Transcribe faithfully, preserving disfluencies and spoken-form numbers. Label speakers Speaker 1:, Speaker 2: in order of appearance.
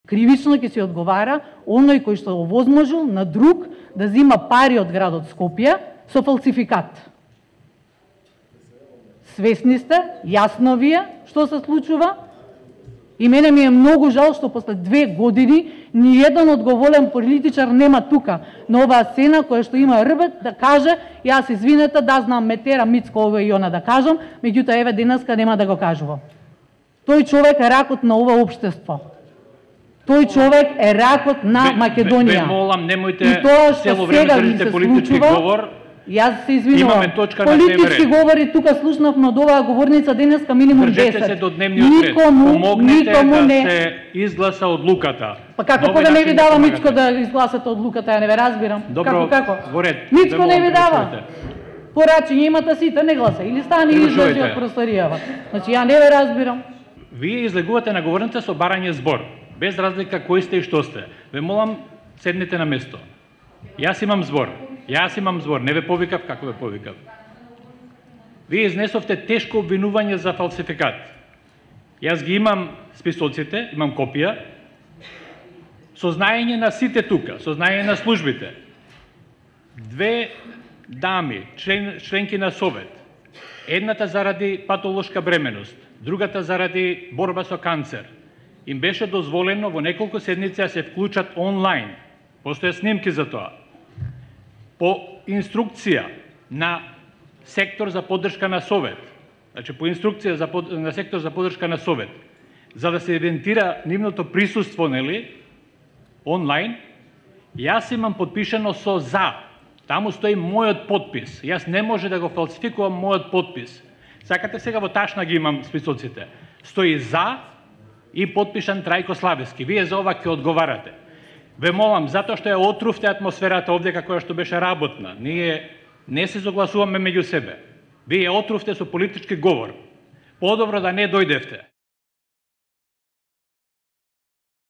Speaker 1: Кривично ќе се одговара оној кој што овозможил на друг да зима пари од градот Скопје со фалсификат. Свесни сте, јасно ви е што се случува и мене ми е многу жал што после две години ни еден одговорен политичар нема тука на оваа сцена која што има рбет да каже јас извинете да знам метера Мицко ово и она да кажам, меѓутоа еве денеска нема да го кажува. Тој човек е ракот на ова општество. Тој човек е ракот на Македонија.
Speaker 2: Ве молам, немојте
Speaker 1: и тоа што
Speaker 2: цело време
Speaker 1: сега ми
Speaker 2: држите
Speaker 1: се
Speaker 2: политички
Speaker 1: случува,
Speaker 2: говор.
Speaker 1: Јас се извинувам.
Speaker 2: Имаме точка на дневен
Speaker 1: Политички
Speaker 2: ред.
Speaker 1: говори тука слушнавме од оваа говорница денеска минимум десет.
Speaker 2: Држете се до дневниот ред.
Speaker 1: Никому,
Speaker 2: Помогнете
Speaker 1: никому
Speaker 2: да
Speaker 1: не.
Speaker 2: се изгласа одлуката.
Speaker 1: Па како
Speaker 2: Нови
Speaker 1: кога не ви
Speaker 2: начин
Speaker 1: дава
Speaker 2: да
Speaker 1: Мицко
Speaker 2: помагате.
Speaker 1: да изгласате одлуката, ја не ве разбирам.
Speaker 2: Добро,
Speaker 1: како како?
Speaker 2: во ред.
Speaker 1: Мицко
Speaker 2: Ве
Speaker 1: не
Speaker 2: молам,
Speaker 1: ви дава.
Speaker 2: продолжете.
Speaker 1: Порачање имате сите, не гласа. Или стани или излези
Speaker 2: Продолжете.
Speaker 1: од просторијава. Значи ја не ве разбирам.
Speaker 2: Вие излегувате на говорница со барање збор, без разлика кој сте и што сте. Ве молам, седнете на место. Јас имам збор. Јас имам збор. Не ве повикав, како ве повикав. Вие изнесовте тешко обвинување за фалсификат. Јас ги имам списоците, имам копија. Сознаење на сите тука, сознаење на службите. Две дами, член, членки на Совет. Едната заради патолошка бременост, другата заради борба со канцер. Им беше дозволено во неколку седмици да се вклучат онлайн. Постојат снимки за тоа. По инструкција на сектор за поддршка на Совет, значи по инструкција за под, на сектор за поддршка на Совет, за да се евентира нивното присуство, нели, онлайн, јас имам подпишано со за. Таму стои мојот подпис. Јас не може да го фалсификувам мојот подпис. Сакате сега во ташна ги имам списоците. Стои за и подпишан Трајко Славевски. Вие за ова ќе одговарате. Ве молам, затоа што ја отрувте атмосферата овде како што беше работна. Ние не се согласуваме меѓу себе. Вие ја отрувте со политички говор. Подобро да не дојдевте.